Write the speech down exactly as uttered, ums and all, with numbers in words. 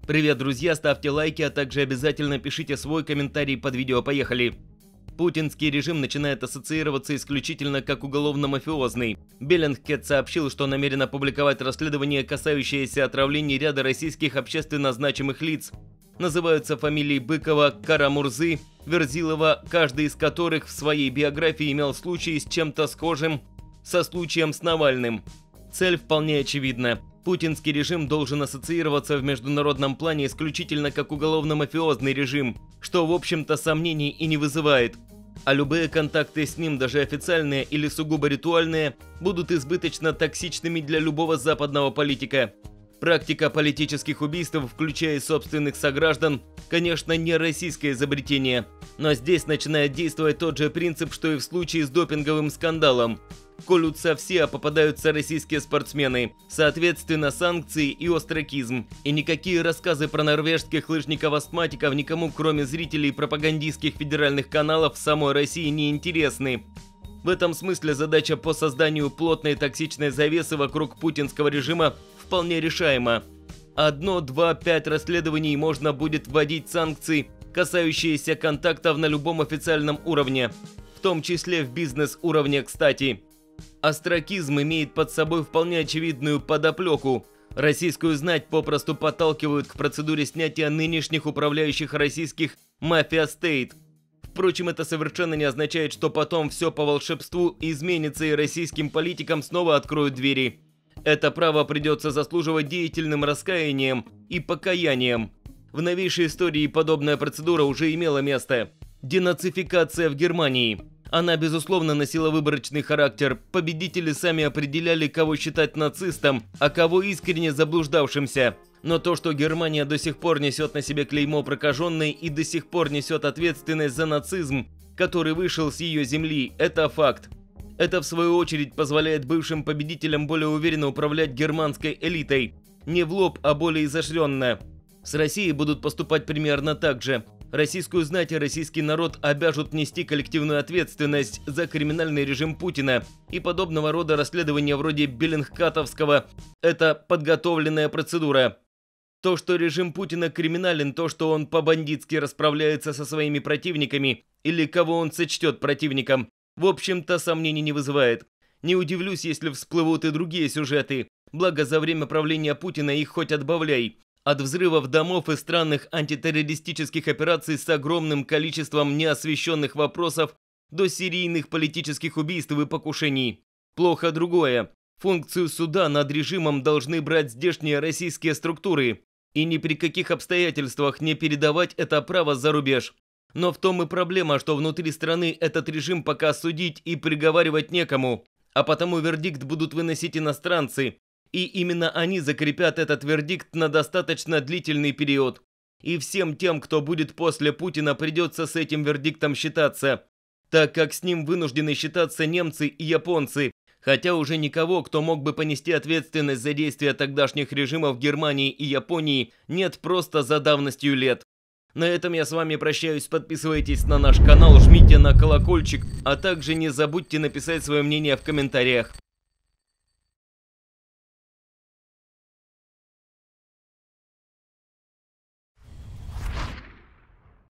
Привет, друзья, ставьте лайки, а также обязательно пишите свой комментарий под видео. Поехали! Путинский режим начинает ассоциироваться исключительно как уголовно-мафиозный. Беллингкет сообщил, что намерен опубликовать расследование, касающееся отравлений ряда российских общественно значимых лиц. Называются фамилии Быкова, Карамурзы, Верзилова, каждый из которых в своей биографии имел случай с чем-то схожим со случаем с Навальным. Цель вполне очевидна. Путинский режим должен ассоциироваться в международном плане исключительно как уголовно-мафиозный режим, что в общем-то сомнений и не вызывает. А любые контакты с ним, даже официальные или сугубо ритуальные, будут избыточно токсичными для любого западного политика. Практика политических убийств, включая собственных сограждан, конечно, не российское изобретение, но здесь начинает действовать тот же принцип, что и в случае с допинговым скандалом. Колются все, а попадаются российские спортсмены. Соответственно, санкции и остракизм. И никакие рассказы про норвежских лыжников-астматиков никому, кроме зрителей пропагандистских федеральных каналов, в самой России не интересны. В этом смысле задача по созданию плотной токсичной завесы вокруг путинского режима вполне решаема. Одно, два, пять расследований можно будет вводить санкции, касающиеся контактов на любом официальном уровне, в том числе в бизнес-уровне, кстати. Остракизм имеет под собой вполне очевидную подоплеку. Российскую знать попросту подталкивают к процедуре снятия нынешних управляющих российских мафия-стейт. Впрочем, это совершенно не означает, что потом все по волшебству изменится и российским политикам снова откроют двери. Это право придется заслуживать деятельным раскаянием и покаянием. В новейшей истории подобная процедура уже имела место. Денацификация в Германии. Она, безусловно, носила выборочный характер. Победители сами определяли, кого считать нацистом, а кого искренне заблуждавшимся. Но то, что Германия до сих пор несет на себе клеймо прокаженной и до сих пор несет ответственность за нацизм, который вышел с ее земли, это факт. Это, в свою очередь, позволяет бывшим победителям более уверенно управлять германской элитой. Не в лоб, а более изощренно. С Россией будут поступать примерно так же. Российскую знать и российский народ обяжут нести коллективную ответственность за криминальный режим Путина, и подобного рода расследования вроде Беллингкатовского – это подготовленная процедура. То, что режим Путина криминален, то, что он по-бандитски расправляется со своими противниками или кого он сочтет противником, в общем-то сомнений не вызывает. Не удивлюсь, если всплывут и другие сюжеты, благо за время правления Путина их хоть отбавляй. От взрывов домов и странных антитеррористических операций с огромным количеством неосвещенных вопросов до серийных политических убийств и покушений. Плохо другое. Функцию суда над режимом должны брать здешние российские структуры и ни при каких обстоятельствах не передавать это право за рубеж. Но в том и проблема, что внутри страны этот режим пока судить и приговаривать некому, а потому вердикт будут выносить иностранцы. И именно они закрепят этот вердикт на достаточно длительный период. И всем тем, кто будет после Путина, придется с этим вердиктом считаться, так как с ним вынуждены считаться немцы и японцы, хотя уже никого, кто мог бы понести ответственность за действия тогдашних режимов Германии и Японии, нет просто за давностью лет. На этом я с вами прощаюсь, подписывайтесь на наш канал, жмите на колокольчик, а также не забудьте написать свое мнение в комментариях.